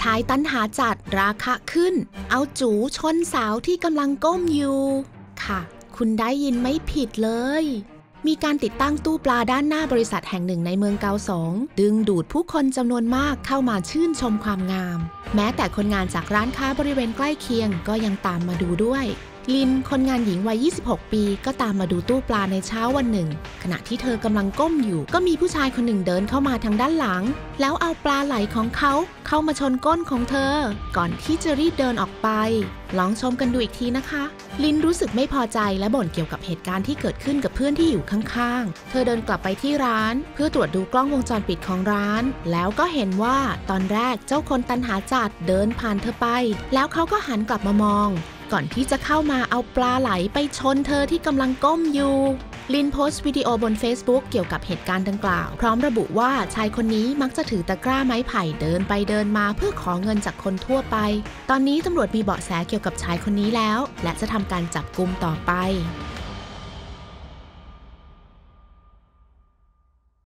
ชายตัณหาจัดราคะขึ้นเอาจูชนสาวที่กำลังก้มอยู่ค่ะคุณได้ยินไม่ผิดเลยมีการติดตั้งตู้ปลาด้านหน้าบริษัทแห่งหนึ่งในเมืองเกาสงดึงดูดผู้คนจำนวนมากเข้ามาชื่นชมความงามแม้แต่คนงานจากร้านค้าบริเวณใกล้เคียงก็ยังตามมาดูด้วยลินคนงานหญิงวัย 26 ปีก็ตามมาดูตู้ปลาในเช้าวันหนึ่งขณะที่เธอกำลังก้มอยู่ก็มีผู้ชายคนหนึ่งเดินเข้ามาทางด้านหลังแล้วเอาปลาไหลของเขาเข้ามาชนก้นของเธอก่อนที่จะรีบเดินออกไปลองชมกันดูอีกทีนะคะลินรู้สึกไม่พอใจและบ่นเกี่ยวกับเหตุการณ์ที่เกิดขึ้นกับเพื่อนที่อยู่ข้างๆเธอเดินกลับไปที่ร้านเพื่อตรวจดูกล้องวงจรปิดของร้านแล้วก็เห็นว่าตอนแรกเจ้าคนตัณหาจัดเดินผ่านเธอไปแล้วเขาก็หันกลับมามองก่อนที่จะเข้ามาเอาปลาไหลไปชนเธอที่กำลังก้มอยู่ลินโพสต์วิดีโอบน Facebook เกี่ยวกับเหตุการณ์ดังกล่าวพร้อมระบุว่าชายคนนี้มักจะถือตะกร้าไม้ไผ่เดินไปเดินมาเพื่อขอเงินจากคนทั่วไปตอนนี้ตำรวจมีเบาะแสเกี่ยวกับชายคนนี้แล้วและจะทำการจับกุมต่อไป